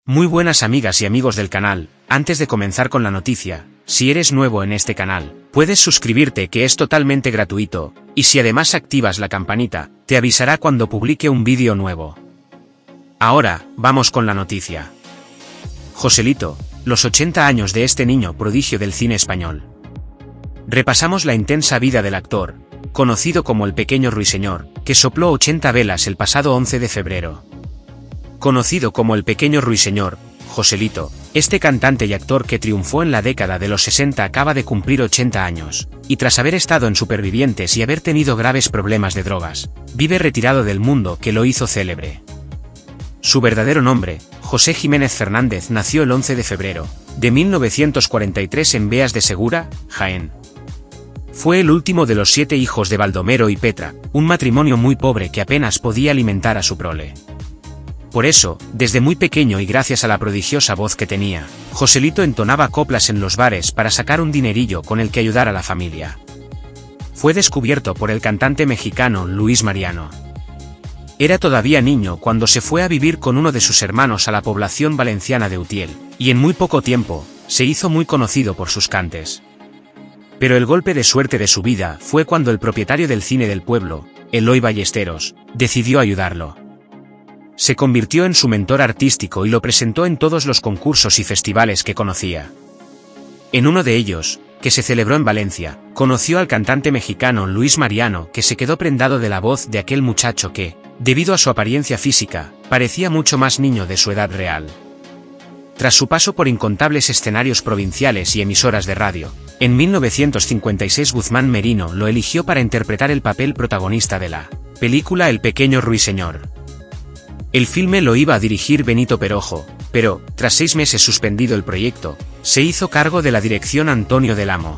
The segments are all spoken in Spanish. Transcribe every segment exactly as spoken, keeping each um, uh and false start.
Muy buenas amigas y amigos del canal. Antes de comenzar con la noticia, si eres nuevo en este canal, puedes suscribirte, que es totalmente gratuito, y si además activas la campanita, te avisará cuando publique un vídeo nuevo. Ahora, vamos con la noticia. Joselito, los ochenta años de este niño prodigio del cine español. Repasamos la intensa vida del actor, conocido como el Pequeño Ruiseñor, que sopló ochenta velas el pasado once de febrero. Conocido como el Pequeño Ruiseñor, Joselito, este cantante y actor que triunfó en la década de los sesenta acaba de cumplir ochenta años, y tras haber estado en Supervivientes y haber tenido graves problemas de drogas, vive retirado del mundo que lo hizo célebre. Su verdadero nombre, José Jiménez Fernández, nació el once de febrero de mil novecientos cuarenta y tres en Beas de Segura, Jaén. Fue el último de los siete hijos de Baldomero y Petra, un matrimonio muy pobre que apenas podía alimentar a su prole. Por eso, desde muy pequeño y gracias a la prodigiosa voz que tenía, Joselito entonaba coplas en los bares para sacar un dinerillo con el que ayudar a la familia. Fue descubierto por el cantante mexicano Luis Mariano. Era todavía niño cuando se fue a vivir con uno de sus hermanos a la población valenciana de Utiel, y en muy poco tiempo, se hizo muy conocido por sus cantes. Pero el golpe de suerte de su vida fue cuando el propietario del cine del pueblo, Eloy Ballesteros, decidió ayudarlo. Se convirtió en su mentor artístico y lo presentó en todos los concursos y festivales que conocía. En uno de ellos, que se celebró en Valencia, conoció al cantante mexicano Luis Mariano, que se quedó prendado de la voz de aquel muchacho que, debido a su apariencia física, parecía mucho más niño de su edad real. Tras su paso por incontables escenarios provinciales y emisoras de radio, en mil novecientos cincuenta y seis Guzmán Merino lo eligió para interpretar el papel protagonista de la película El Pequeño Ruiseñor. El filme lo iba a dirigir Benito Perojo, pero, tras seis meses suspendido el proyecto, se hizo cargo de la dirección Antonio del Amo.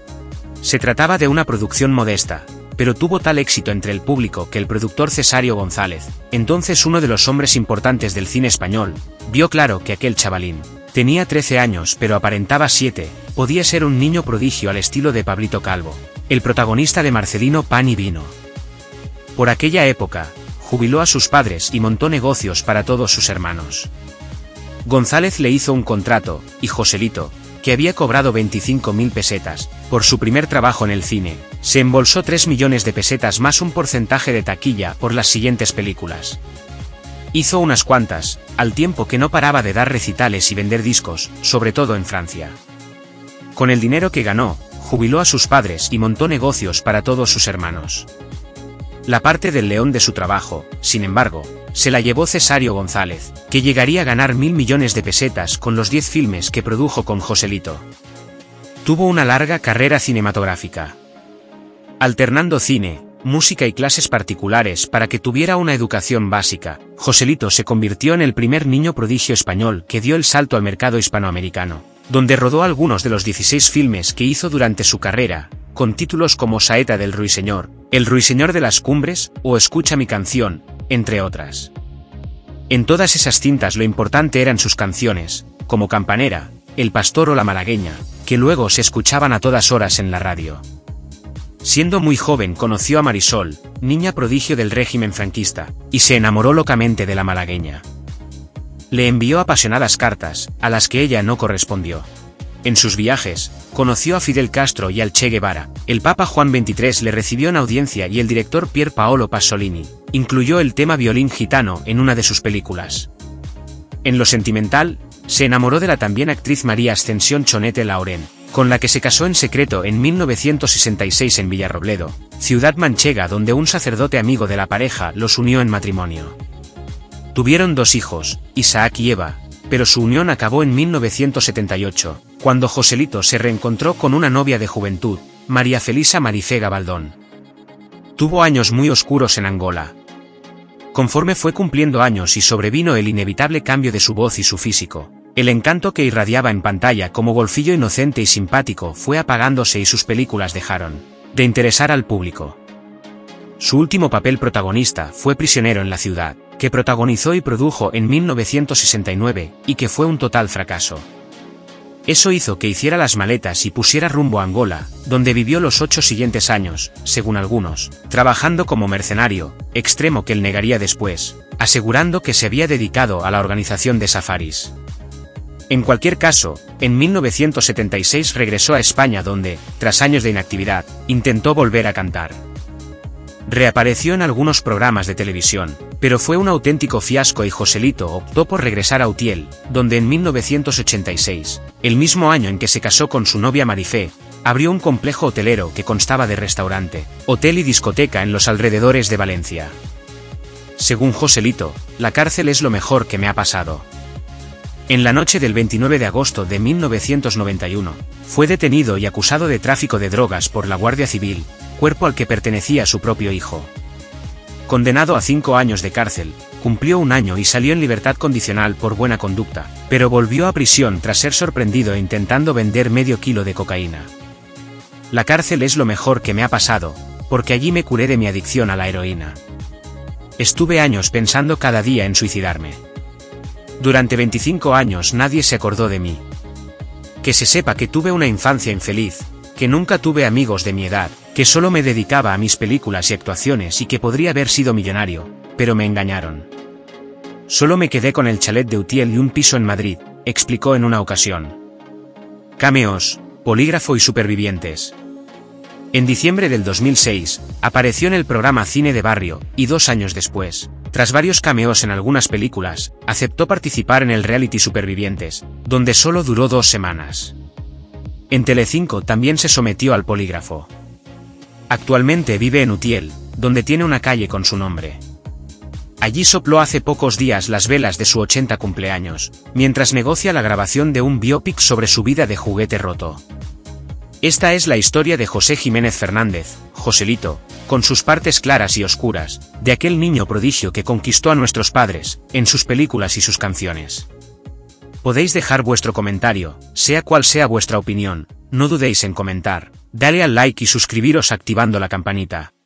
Se trataba de una producción modesta, pero tuvo tal éxito entre el público que el productor Cesario González, entonces uno de los hombres importantes del cine español, vio claro que aquel chavalín tenía trece años pero aparentaba siete, podía ser un niño prodigio al estilo de Pablito Calvo, el protagonista de Marcelino Pan y Vino. Por aquella época, jubiló a sus padres y montó negocios para todos sus hermanos. González le hizo un contrato, y Joselito, que había cobrado veinticinco mil pesetas, por su primer trabajo en el cine, se embolsó tres millones de pesetas más un porcentaje de taquilla por las siguientes películas. Hizo unas cuantas, al tiempo que no paraba de dar recitales y vender discos, sobre todo en Francia. Con el dinero que ganó, jubiló a sus padres y montó negocios para todos sus hermanos. La parte del león de su trabajo, sin embargo, se la llevó Cesario González, que llegaría a ganar mil millones de pesetas con los diez filmes que produjo con Joselito. Tuvo una larga carrera cinematográfica, alternando cine, música y clases particulares para que tuviera una educación básica. Joselito se convirtió en el primer niño prodigio español que dio el salto al mercado hispanoamericano, donde rodó algunos de los dieciséis filmes que hizo durante su carrera, con títulos como Saeta del Ruiseñor, El Ruiseñor de las Cumbres, o Escucha mi canción, entre otras. En todas esas cintas lo importante eran sus canciones, como Campanera, El Pastor o La Malagueña, que luego se escuchaban a todas horas en la radio. Siendo muy joven conoció a Marisol, niña prodigio del régimen franquista, y se enamoró locamente de la malagueña. Le envió apasionadas cartas, a las que ella no correspondió. En sus viajes, conoció a Fidel Castro y al Che Guevara. El Papa Juan veintitrés le recibió en audiencia y el director Pier Paolo Pasolini incluyó el tema Violín Gitano en una de sus películas. En lo sentimental, se enamoró de la también actriz María Ascensión Chonete Laurén, con la que se casó en secreto en mil novecientos sesenta y seis en Villarrobledo, ciudad manchega donde un sacerdote amigo de la pareja los unió en matrimonio. Tuvieron dos hijos, Isaac y Eva, pero su unión acabó en mil novecientos setenta y ocho, cuando Joselito se reencontró con una novia de juventud, María Felisa Marifé Baldón. Tuvo años muy oscuros en Angola. Conforme fue cumpliendo años y sobrevino el inevitable cambio de su voz y su físico, el encanto que irradiaba en pantalla como golfillo inocente y simpático fue apagándose y sus películas dejaron de interesar al público. Su último papel protagonista fue Prisionero en la ciudad, que protagonizó y produjo en mil novecientos sesenta y nueve, y que fue un total fracaso. Eso hizo que hiciera las maletas y pusiera rumbo a Angola, donde vivió los ocho siguientes años, según algunos, trabajando como mercenario, extremo que él negaría después, asegurando que se había dedicado a la organización de safaris. En cualquier caso, en mil novecientos setenta y seis regresó a España donde, tras años de inactividad, intentó volver a cantar. Reapareció en algunos programas de televisión, pero fue un auténtico fiasco y Joselito optó por regresar a Utiel, donde en mil novecientos ochenta y seis, el mismo año en que se casó con su novia Marifé, abrió un complejo hotelero que constaba de restaurante, hotel y discoteca en los alrededores de Valencia. Según Joselito, la cárcel es lo mejor que me ha pasado. En la noche del veintinueve de agosto de mil novecientos noventa y uno, fue detenido y acusado de tráfico de drogas por la Guardia Civil, cuerpo al que pertenecía su propio hijo. Condenado a cinco años de cárcel, cumplió un año y salió en libertad condicional por buena conducta, pero volvió a prisión tras ser sorprendido intentando vender medio kilo de cocaína. La cárcel es lo mejor que me ha pasado, porque allí me curé de mi adicción a la heroína. Estuve años pensando cada día en suicidarme. Durante veinticinco años nadie se acordó de mí. Que se sepa que tuve una infancia infeliz, que nunca tuve amigos de mi edad, que solo me dedicaba a mis películas y actuaciones y que podría haber sido millonario, pero me engañaron. Solo me quedé con el chalet de Utiel y un piso en Madrid, explicó en una ocasión. Cameos, Polígrafo y Supervivientes. En diciembre del dos mil seis, apareció en el programa Cine de Barrio, y dos años después, tras varios cameos en algunas películas, aceptó participar en el reality Supervivientes, donde solo duró dos semanas. En Telecinco también se sometió al polígrafo. Actualmente vive en Utiel, donde tiene una calle con su nombre. Allí sopló hace pocos días las velas de su ochenta cumpleaños, mientras negocia la grabación de un biopic sobre su vida de juguete roto. Esta es la historia de José Jiménez Fernández, Joselito, con sus partes claras y oscuras, de aquel niño prodigio que conquistó a nuestros padres, en sus películas y sus canciones. Podéis dejar vuestro comentario, sea cual sea vuestra opinión, no dudéis en comentar, dale al like y suscribiros activando la campanita.